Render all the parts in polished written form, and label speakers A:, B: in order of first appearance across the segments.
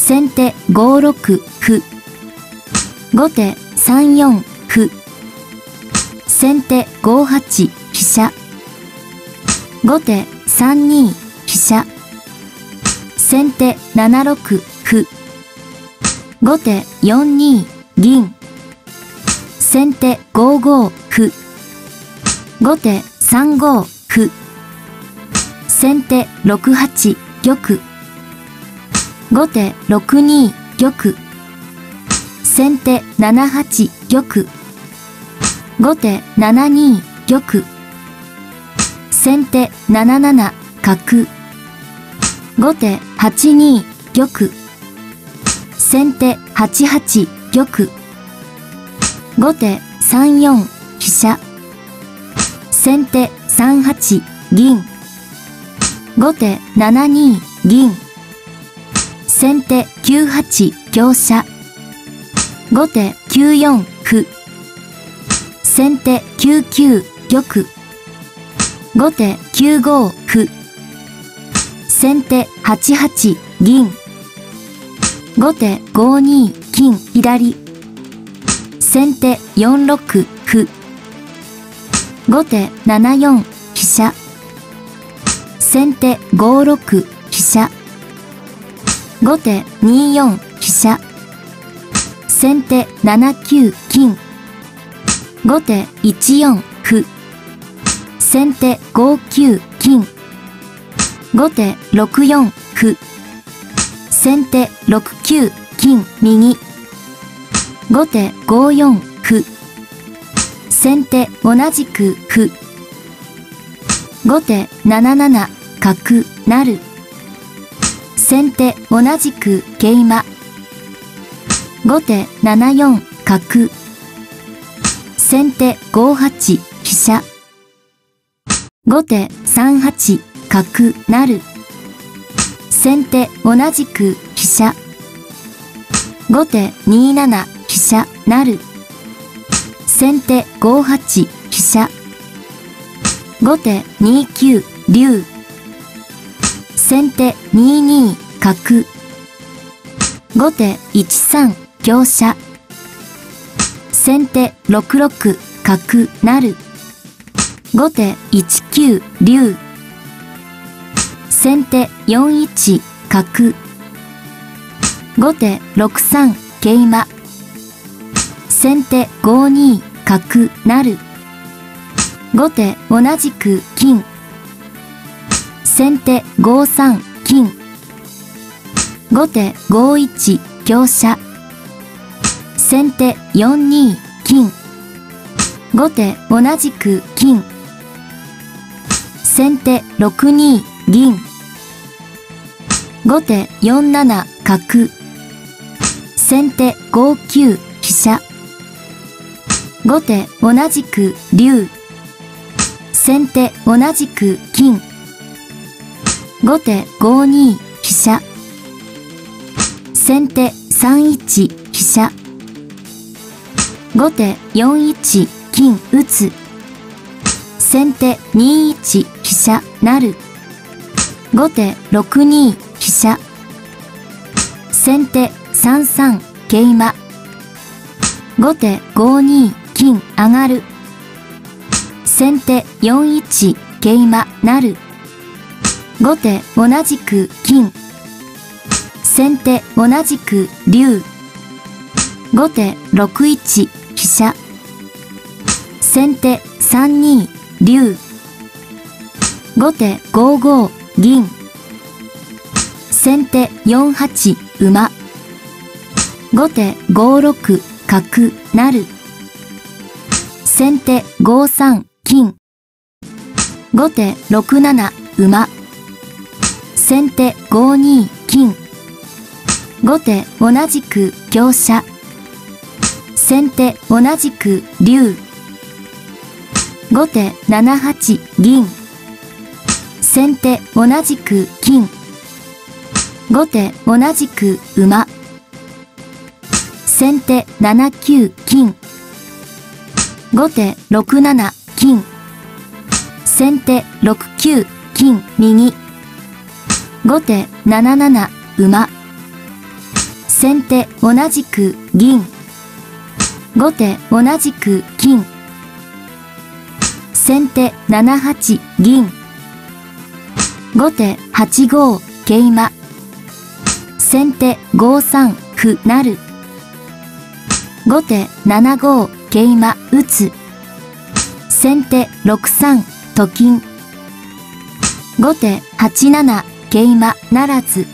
A: 先手5六歩。後手3四歩。先手5八飛車。後手3二飛車。先手7六歩。後手4二銀。先手5五歩。後手3五歩。先手6八玉。後手6二玉。先手7八玉。後手7二玉。先手7七角。後手8二玉。先手8八玉。後手3四飛車。先手3八銀。後手7二銀。先手9八香車。後手9四歩。先手9九玉。後手9五歩。先手8八銀。後手5二金左。先手4六歩。後手7四飛車。先手5六飛車。後手2四飛車。先手7九金。後手1四歩。先手5九金。後手6四歩。先手6九金右。後手5四歩。先手同じく歩。後手7七角成。先手同じく桂馬。後手7四角。先手5八飛車。後手3八角成。先手同じく飛車。後手2七飛車成。先手5八飛車。後手2九竜。先手2二角。後手1三香車。先手6六角成。後手1九竜。先手4一角。後手6三桂馬。先手5二角成。後手同じく金。先手5三金。後手5一香車。先手4二金。後手同じく金。先手6二銀。後手4七角。先手5九飛車。後手同じく竜。先手同じく金。後手5二飛車。先手3一飛車。後手4一金打つ。先手2一飛車成。後手6二飛車。先手3三桂馬。後手5二金上がる。先手4一桂馬成。後手同じく金。先手同じく竜。後手6一飛車。先手3二竜。後手5五銀。先手4八馬。後手5六角成。先手5三金。後手6七馬。先手5二金。後手同じく香車。先手同じく竜。後手7八銀。先手同じく金。後手同じく馬。先手7九金。後手6七金。先手6九金右。後手7七馬。 先手同じく銀。後手同じく金。先手7八銀。後手8五桂馬。先手5三歩成。後手7五桂馬打つ。先手6三と金。後手8七桂馬ならず。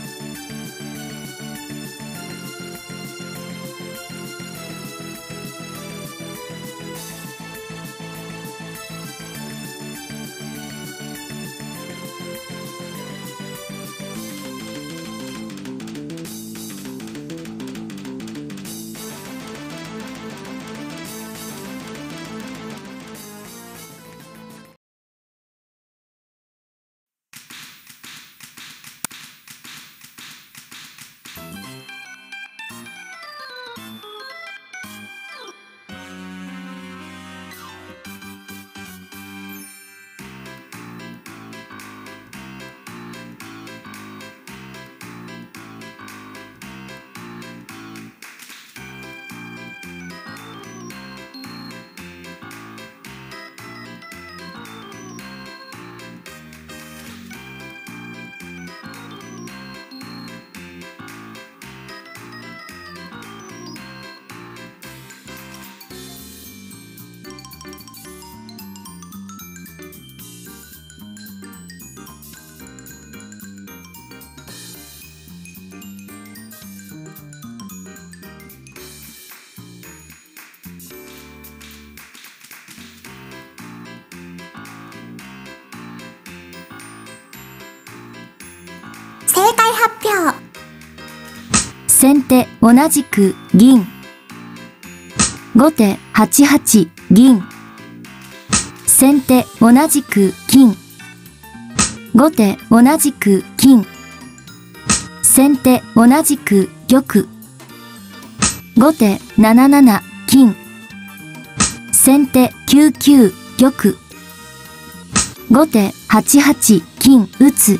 B: 正解発表。
A: 先手同じく銀。後手8八銀。先手同じく金。後手同じく金。先手同じく玉。後手7七金。先手9九玉。後手8八金打つ。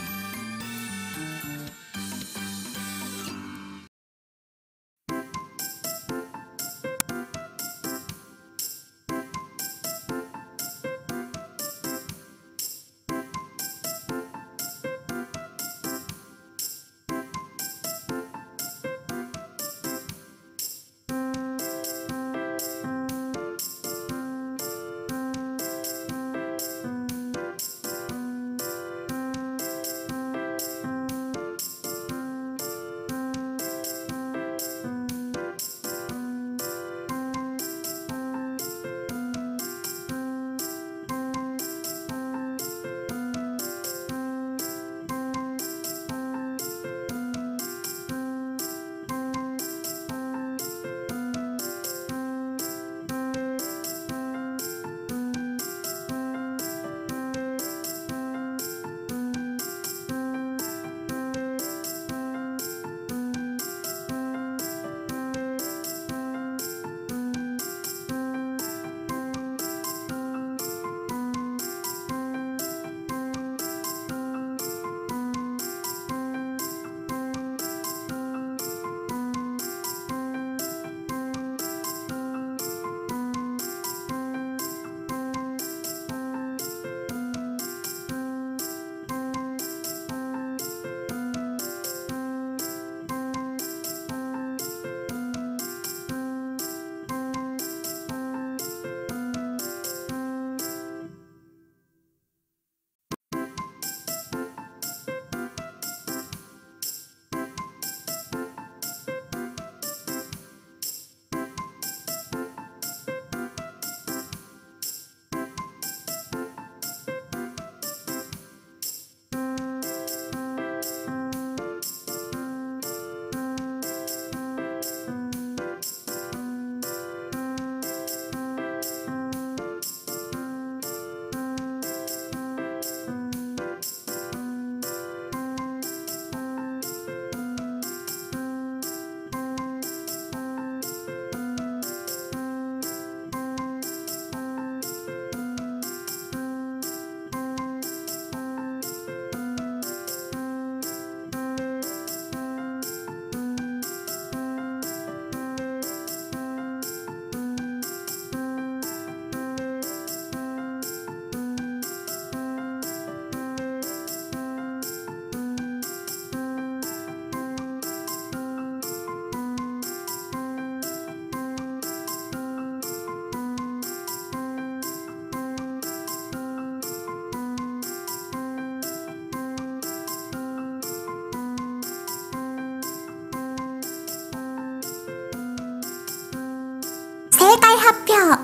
B: 解発表。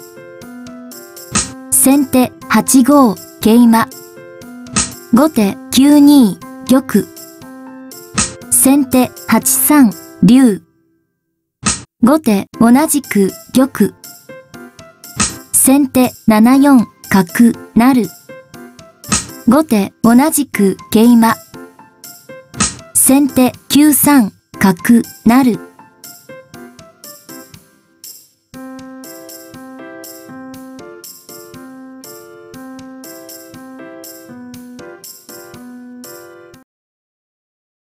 A: 先手8五桂馬。後手9二玉。先手8三竜。後手同じく玉。先手7四角成。後手同じく桂馬。先手9三角成。